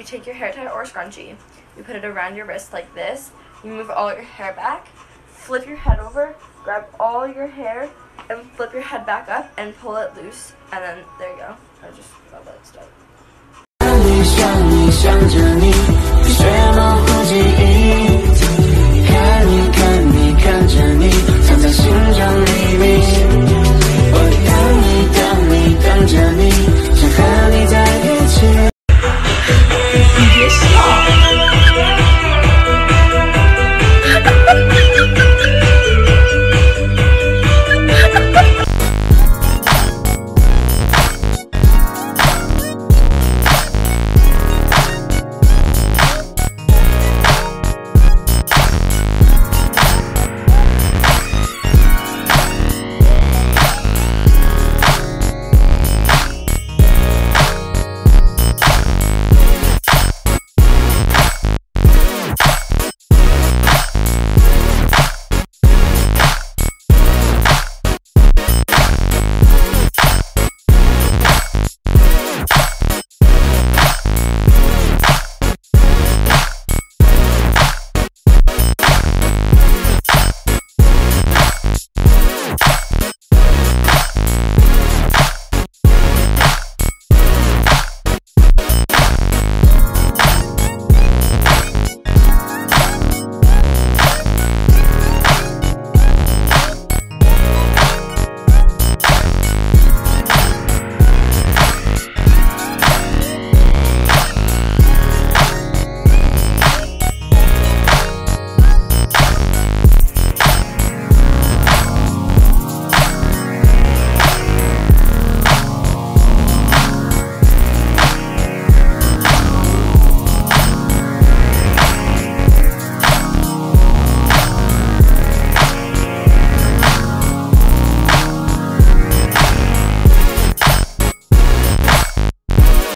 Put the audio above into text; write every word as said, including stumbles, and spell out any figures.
take your hair tie or scrunchie, you put it around your wrist like this, you move all your hair back, flip your head over, grab all your hair, and flip your head back up and pull it loose, and then there you go. I just got that stuck.